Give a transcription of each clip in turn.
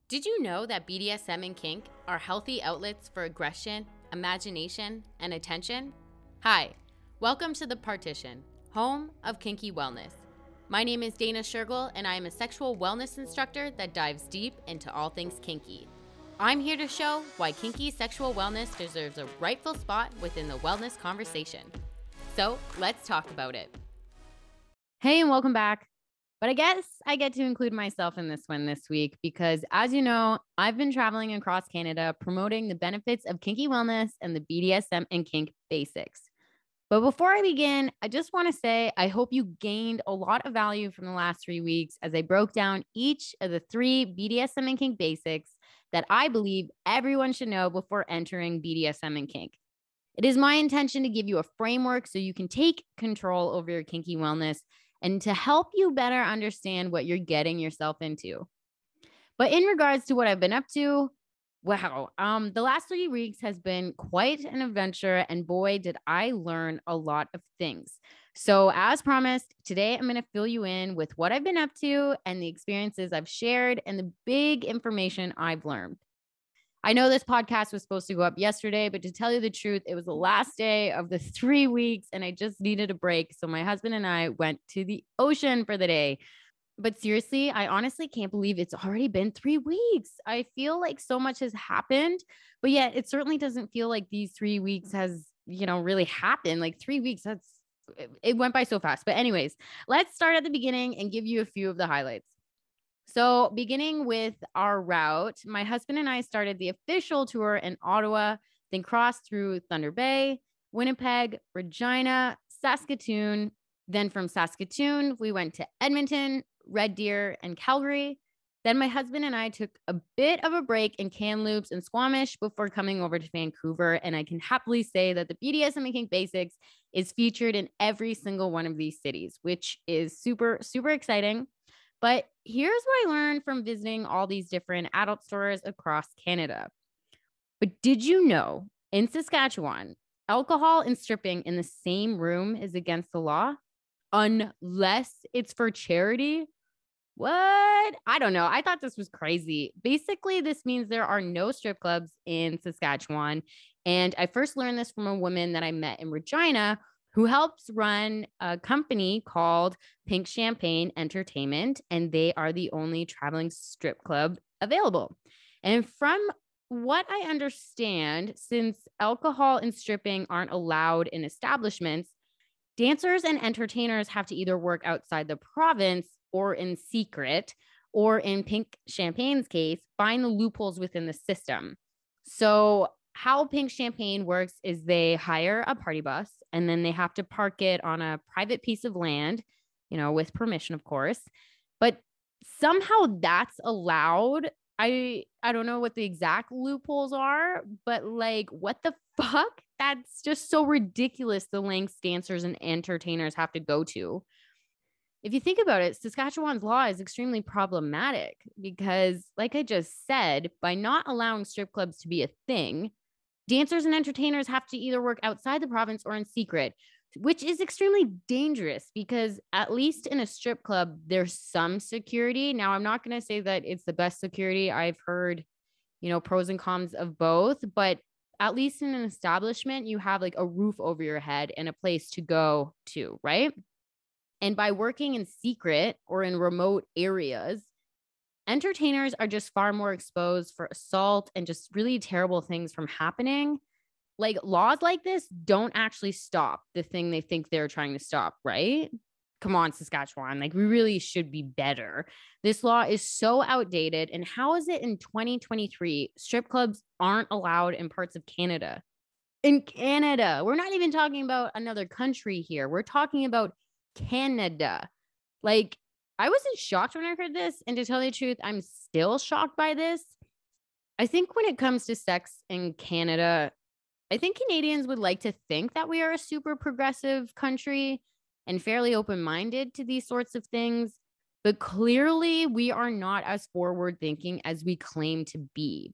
Did you know that BDSM and kink are healthy outlets for aggression, imagination, and attention? Hi, welcome to the Partition, home of Kinky Wellness. My name is Dana Shergill, and I am a sexual wellness instructor that dives deep into all things kinky. I'm here to show why kinky sexual wellness deserves a rightful spot within the wellness conversation. So let's talk about it. Hey, and welcome back. But I guess I get to include myself in this one this week because, as you know, I've been traveling across Canada promoting the benefits of kinky wellness and the BDSM and Kink Basics. But before I begin, I just want to say I hope you gained a lot of value from the last 3 weeks as I broke down each of the 3 BDSM and Kink Basics that I believe everyone should know before entering BDSM and Kink. It is my intention to give you a framework so you can take control over your kinky wellness and to help you better understand what you're getting yourself into. But in regards to what I've been up to, wow, the last 3 weeks has been quite an adventure, and boy, did I learn a lot of things. So as promised, today I'm going to fill you in with what I've been up to and the experiences I've shared and the big information I've learned. I know this podcast was supposed to go up yesterday, but to tell you the truth, it was the last day of the 3 weeks and I just needed a break. So my husband and I went to the ocean for the day. But seriously, I honestly can't believe it's already been 3 weeks. I feel like so much has happened, but yet it certainly doesn't feel like these 3 weeks has, really happened. Like 3 weeks, it went by so fast. But anyways, let's start at the beginning and give you a few of the highlights. So beginning with our route, my husband and I started the official tour in Ottawa, then crossed through Thunder Bay, Winnipeg, Regina, Saskatoon. Then from Saskatoon, we went to Edmonton, Red Deer, and Calgary. Then my husband and I took a bit of a break in Kamloops and Squamish before coming over to Vancouver. And I can happily say that the BDSM and Kink Basics is featured in every single one of these cities, which is super, super exciting. But here's what I learned from visiting all these different adult stores across Canada. But did you know in Saskatchewan, alcohol and stripping in the same room is against the law unless it's for charity? What? I don't know. I thought this was crazy. Basically, this means there are no strip clubs in Saskatchewan. And I first learned this from a woman that I met in Regina who helps run a company called Pink Champagne Entertainment, and they are the only traveling strip club available. And from what I understand, since alcohol and stripping aren't allowed in establishments, dancers and entertainers have to either work outside the province or in secret, or in Pink Champagne's case, find the loopholes within the system. So how Pink Champagne works is they hire a party bus and then they have to park it on a private piece of land, with permission, of course. But somehow that's allowed. I don't know what the exact loopholes are, but like, what the fuck? That's just so ridiculous, the lengths dancers and entertainers have to go to. If you think about it, Saskatchewan's law is extremely problematic because, like I just said, by not allowing strip clubs to be a thing, dancers and entertainers have to either work outside the province or in secret, which is extremely dangerous because at least in a strip club, there's some security. Now, I'm not going to say that it's the best security. I've heard, pros and cons of both, but at least in an establishment, you have like a roof over your head and a place to go to, right? And by working in secret or in remote areas, entertainers are just far more exposed for assault and just really terrible things from happening. Like, laws like this don't actually stop the thing they think they're trying to stop, right? Come on, Saskatchewan. Like, we really should be better. This law is so outdated. And how is it in 2023, strip clubs aren't allowed in parts of Canada? In Canada, we're not even talking about another country here. We're talking about Canada. Like, I wasn't shocked when I heard this. And to tell you the truth, I'm still shocked by this. I think when it comes to sex in Canada, I think Canadians would like to think that we are a super progressive country and fairly open-minded to these sorts of things. But clearly, we are not as forward-thinking as we claim to be.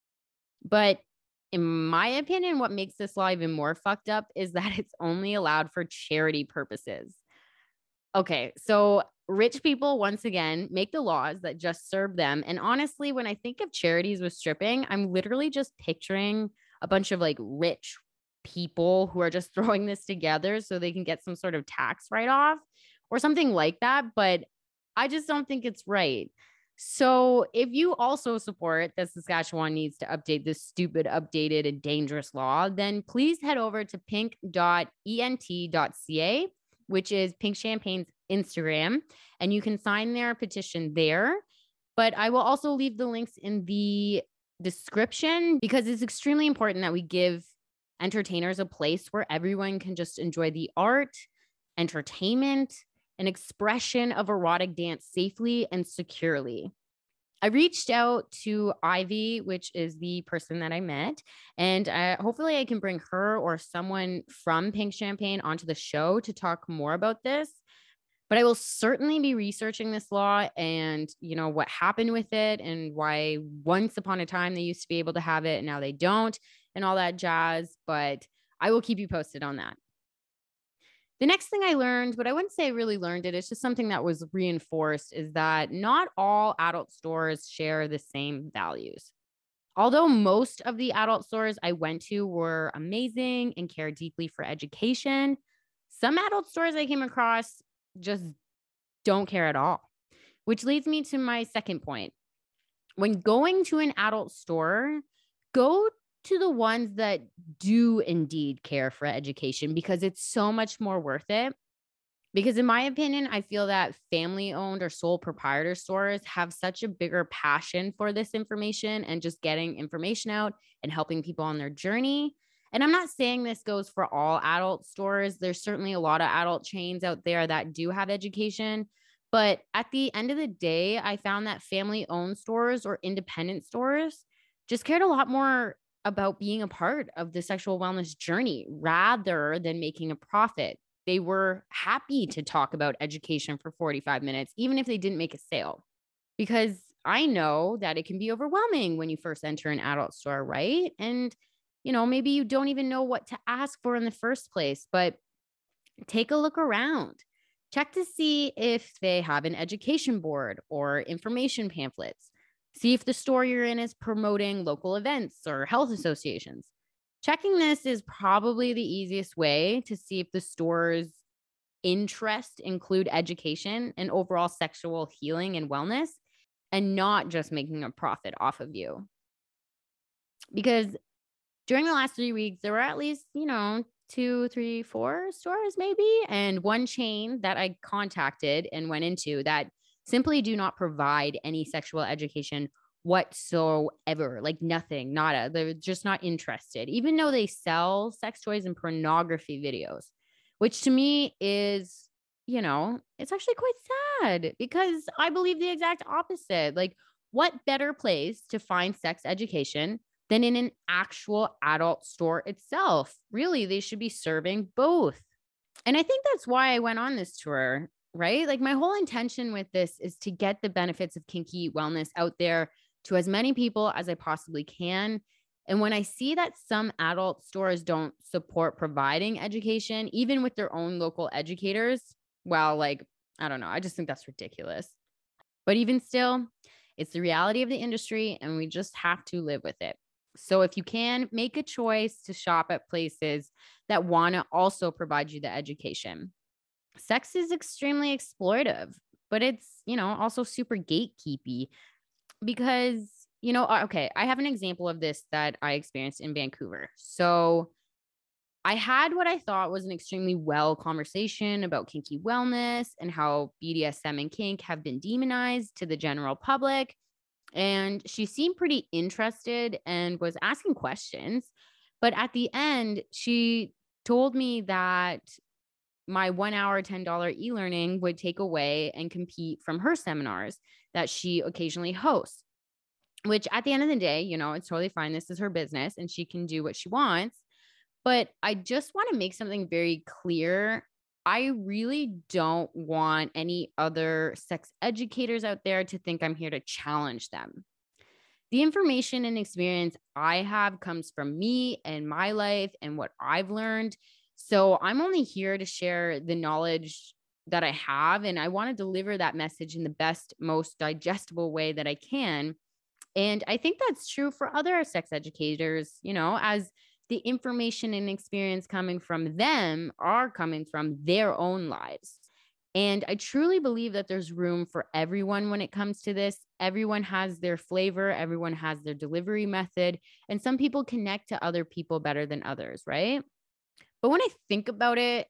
But in my opinion, what makes this law even more fucked up is that it's only allowed for charity purposes. Okay, so rich people, once again, make the laws that just serve them. And honestly, when I think of charities with stripping, I'm literally just picturing a bunch of like rich people who are just throwing this together so they can get some sort of tax write-off or something like that. But I just don't think it's right. So if you also support that Saskatchewan needs to update this stupid, updated, and dangerous law, then please head over to pink.ent.ca, which is Pink Champagne's Instagram, and you can sign their petition there. But I will also leave the links in the description because it's extremely important that we give entertainers a place where everyone can just enjoy the art, entertainment, an expression of erotic dance safely and securely. I reached out to Ivy, which is the person that I met, and hopefully I can bring her or someone from Pink Champagne onto the show to talk more about this. But I will certainly be researching this law and, what happened with it and why once upon a time they used to be able to have it and now they don't and all that jazz. But I will keep you posted on that. The next thing I learned, but I wouldn't say I really learned it, it's just something that was reinforced, is that not all adult stores share the same values. Although most of the adult stores I went to were amazing and cared deeply for education, some adult stores I came across just don't care at all, which leads me to my second point. When going to an adult store, go to the ones that do indeed care for education because it's so much more worth it. Because in my opinion, I feel that family-owned or sole proprietor stores have such a bigger passion for this information and just getting information out and helping people on their journey. And I'm not saying this goes for all adult stores. There's certainly a lot of adult chains out there that do have education. But at the end of the day, I found that family-owned stores or independent stores just cared a lot more about being a part of the sexual wellness journey rather than making a profit. They were happy to talk about education for 45 minutes, even if they didn't make a sale. Because I know that it can be overwhelming when you first enter an adult store, right? And, maybe you don't even know what to ask for in the first place, but take a look around. Check to see if they have an education board or information pamphlets. See if the store you're in is promoting local events or health associations. Checking this is probably the easiest way to see if the store's interests include education and overall sexual healing and wellness, and not just making a profit off of you. Because during the last 3 weeks, there were at least, 2, 3, 4 stores maybe, and one chain that I contacted and went into that simply do not provide any sexual education whatsoever. Like nothing, nada. They're just not interested, even though they sell sex toys and pornography videos, which to me is, it's actually quite sad because I believe the exact opposite. Like, what better place to find sex education than in an actual adult store itself? Really, they should be serving both. And I think that's why I went on this tour, right? Like my whole intention with this is to get the benefits of kinky wellness out there to as many people as I possibly can. And when I see that some adult stores don't support providing education, even with their own local educators, well, I don't know. I just think that's ridiculous. But even still, it's the reality of the industry and we just have to live with it. So if you can, make a choice to shop at places that want to also provide you the education. Sex is extremely exploitive, but it's, also super gatekeepy because, okay, I have an example of this that I experienced in Vancouver. So I had what I thought was an extremely well conversation about kinky wellness and how BDSM and kink have been demonized to the general public. And she seemed pretty interested and was asking questions. But at the end, she told me that my 1 hour, $10 e-learning would take away and compete from her seminars that she occasionally hosts, which at the end of the day, it's totally fine. This is her business and she can do what she wants. But I just want to make something very clear. I really don't want any other sex educators out there to think I'm here to challenge them. The information and experience I have comes from me and my life and what I've learned. So I'm only here to share the knowledge that I have. And I want to deliver that message in the best, most digestible way that I can. And I think that's true for other sex educators, as the information and experience coming from them are coming from their own lives. And I truly believe that there's room for everyone when it comes to this. Everyone has their flavor, everyone has their delivery method, and some people connect to other people better than others, right? But when I think about it,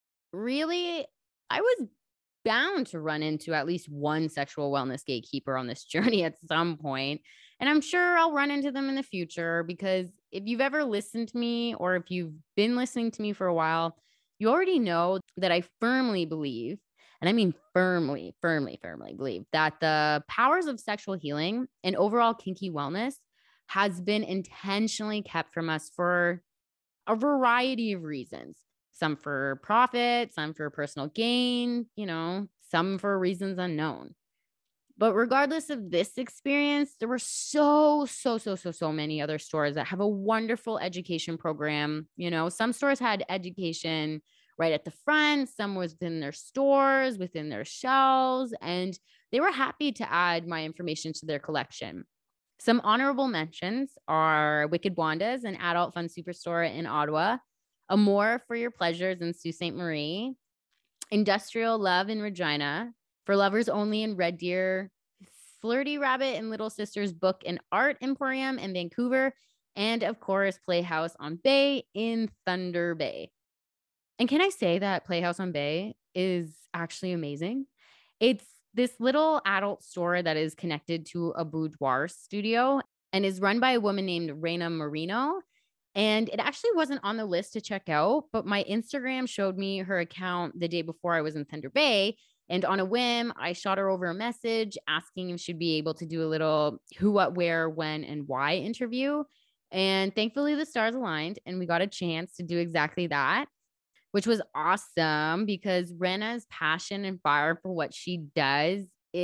really, I was bound to run into at least one sexual wellness gatekeeper on this journey at some point. And I'm sure I'll run into them in the future, because if you've ever listened to me or if you've been listening to me for a while, you already know that I firmly believe, and I mean firmly, firmly, firmly believe that the powers of sexual healing and overall kinky wellness has been intentionally kept from us for a variety of reasons. Some for profit, some for personal gain, some for reasons unknown. But regardless of this experience, there were so many other stores that have a wonderful education program. Some stores had education right at the front, some was within their stores, within their shelves, and they were happy to add my information to their collection. Some honorable mentions are Wicked Wanda's, an adult fun superstore in Ottawa, Amour for Your Pleasures in Sault Ste. Marie, Industrial Love in Regina, For Lovers Only in Red Deer, Flirty Rabbit and Little Sisters Book and Art Emporium in Vancouver, and of course, Playhouse on Bay in Thunder Bay. And can I say that Playhouse on Bay is actually amazing? It's this little adult store that is connected to a boudoir studio and is run by a woman named Reina Marino. And it actually wasn't on the list to check out, but my Instagram showed me her account the day before I was in Thunder Bay. And on a whim, I shot her over a message asking if she'd be able to do a little who, what, where, when, and why interview. And thankfully, the stars aligned and we got a chance to do exactly that, which was awesome because Rena's passion and fire for what she does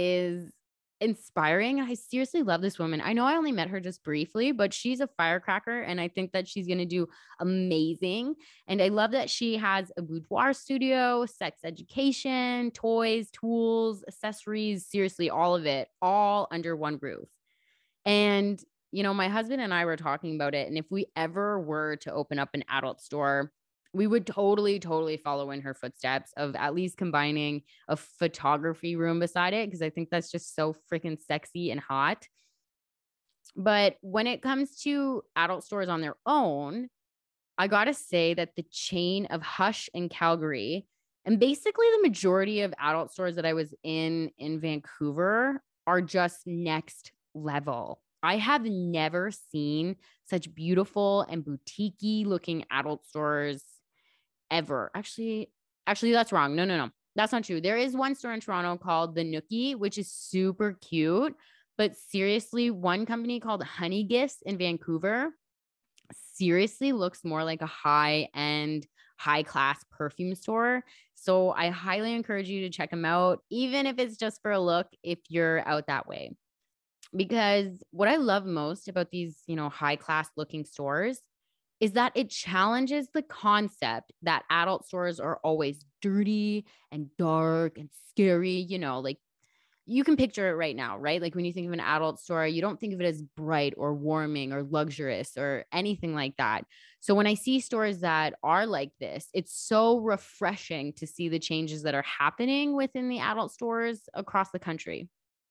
is inspiring. I seriously love this woman. I know I only met her just briefly, but she's a firecracker and I think that she's going to do amazing. And I love that she has a boudoir studio, sex education, toys, tools, accessories, seriously, all of it, all under one roof. And, my husband and I were talking about it. And if we ever were to open up an adult store, we would totally follow in her footsteps of at least combining a photography room beside it, because I think that's just so freaking sexy and hot. But when it comes to adult stores on their own, I got to say that the chain of Hush in Calgary and basically the majority of adult stores that I was in Vancouver are just next level. I have never seen such beautiful and boutique-y looking adult stores ever. Actually, that's wrong. No. That's not true. There is one store in Toronto called the Nookie, which is super cute. But seriously, one company called Honey Gifts in Vancouver seriously looks more like a high-end, high-class perfume store. So I highly encourage you to check them out, even if it's just for a look, if you're out that way. Because what I love most about these, high-class looking stores is that it challenges the concept that adult stores are always dirty and dark and scary. Like you can picture it right now, right? Like when you think of an adult store, you don't think of it as bright or warming or luxurious or anything like that. So when I see stores that are like this, it's so refreshing to see the changes that are happening within the adult stores across the country.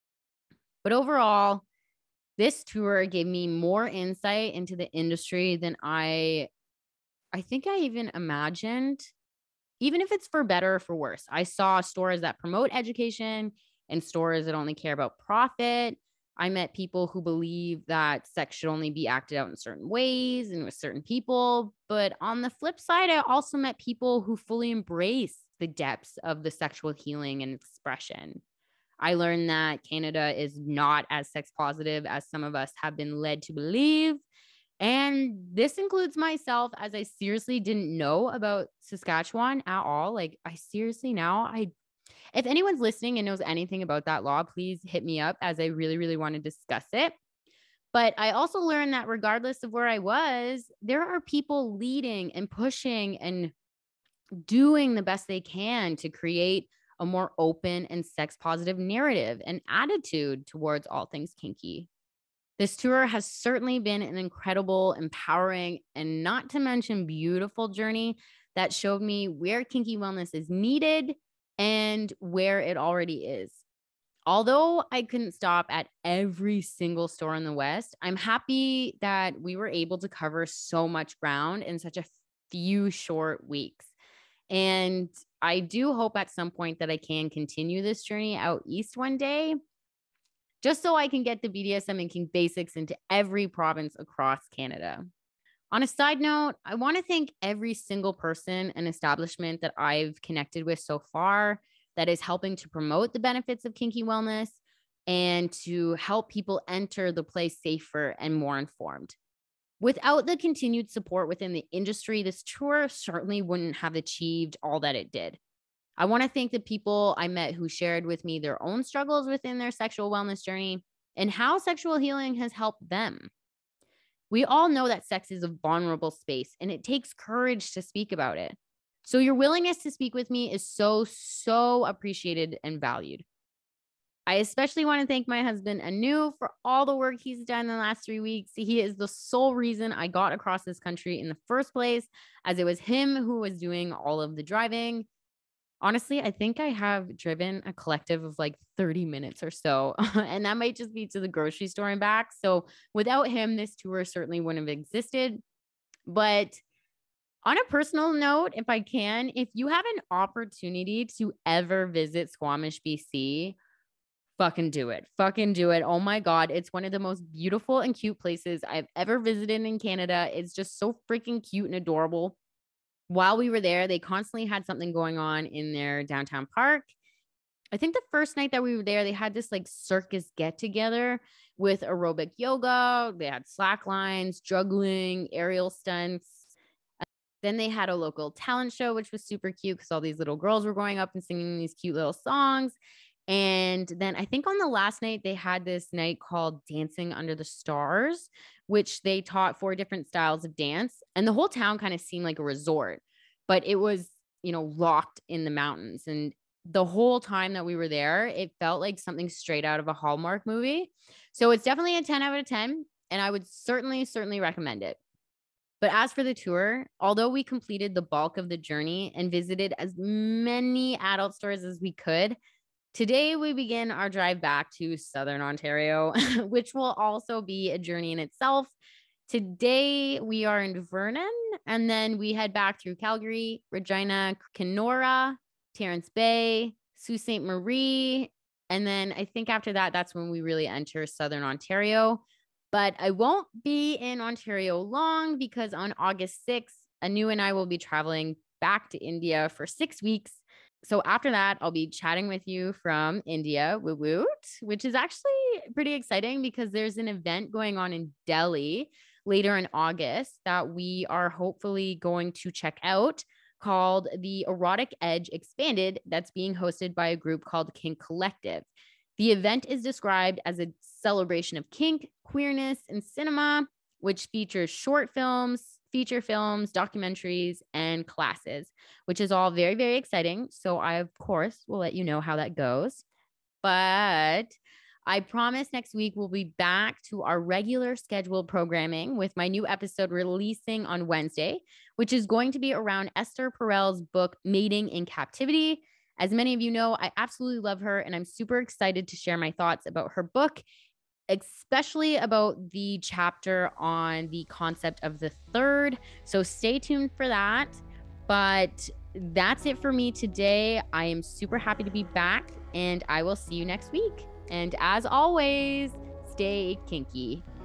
But overall, this tour gave me more insight into the industry than I think I even imagined, even if it's for better or for worse. I saw stores that promote education and stores that only care about profit. I met people who believe that sex should only be acted out in certain ways and with certain people. But on the flip side, I also met people who fully embrace the depths of the sexual healing and expression. I learned that Canada is not as sex positive as some of us have been led to believe. And this includes myself, as I seriously didn't know about Saskatchewan at all. Like I seriously now, if anyone's listening and knows anything about that law, please hit me up, as I really want to discuss it. But I also learned that regardless of where I was, there are people leading and pushing and doing the best they can to create a more open and sex positive narrative and attitude towards all things kinky. This tour has certainly been an incredible, empowering, and not to mention beautiful journey that showed me where kinky wellness is needed and where it already is. Although I couldn't stop at every single store in the West, I'm happy that we were able to cover so much ground in such a few short weeks. And I do hope at some point that I can continue this journey out east one day, just so I can get the BDSM and Kink Basics into every province across Canada. On a side note, I want to thank every single person and establishment that I've connected with so far that is helping to promote the benefits of kinky wellness and to help people enter the place safer and more informed. Without the continued support within the industry, this tour certainly wouldn't have achieved all that it did. I want to thank the people I met who shared with me their own struggles within their sexual wellness journey and how sexual healing has helped them. We all know that sex is a vulnerable space and it takes courage to speak about it. So your willingness to speak with me is so appreciated and valued. I especially want to thank my husband, Anu, for all the work he's done in the last 3 weeks. He is the sole reason I got across this country in the first place, as it was him who was doing all of the driving. Honestly, I think I have driven a collective of like 30 minutes or so, and that might just be to the grocery store and back. So without him, this tour certainly wouldn't have existed. But on a personal note, if I can, if you have an opportunity to ever visit Squamish, BC, fucking do it. Fucking do it. Oh my God. It's one of the most beautiful and cute places I've ever visited in Canada. It's just so freaking cute and adorable. While we were there, they constantly had something going on in their downtown park. I think the first night that we were there, they had this like circus get together with aerobic yoga. They had slack lines, juggling, aerial stunts. Then they had a local talent show, which was super cute because all these little girls were going up and singing these cute little songs. And then I think on the last night, they had this night called Dancing Under the Stars, which they taught 4 different styles of dance. And the whole town kind of seemed like a resort, but it was, locked in the mountains. And the whole time that we were there, it felt like something straight out of a Hallmark movie. So it's definitely a 10 out of 10. And I would certainly recommend it. But as for the tour, although we completed the bulk of the journey and visited as many adult stores as we could, today we begin our drive back to Southern Ontario, which will also be a journey in itself. Today we are in Vernon, and then we head back through Calgary, Regina, Kenora, Terrence Bay, Sault Ste. Marie. And then I think after that, that's when we really enter Southern Ontario. But I won't be in Ontario long because on August 6th, Anu and I will be traveling back to India for 6 weeks. So after that, I'll be chatting with you from India, woot, which is actually pretty exciting because there's an event going on in Delhi later in August that we are hopefully going to check out called the Erotic Edge Expanded that's being hosted by a group called Kink Collective. The event is described as a celebration of kink, queerness, and cinema, which features short films, feature films, documentaries, and classes, which is all very exciting. So I, of course, will let you know how that goes. But I promise next week we'll be back to our regular scheduled programming with my new episode releasing on Wednesday, which is going to be around Esther Perel's book, Mating in Captivity. As many of you know, I absolutely love her, and I'm super excited to share my thoughts about her book, especially about the chapter on the concept of the third. So stay tuned for that. But that's it for me today. I am super happy to be back, and I will see you next week. And as always, stay kinky.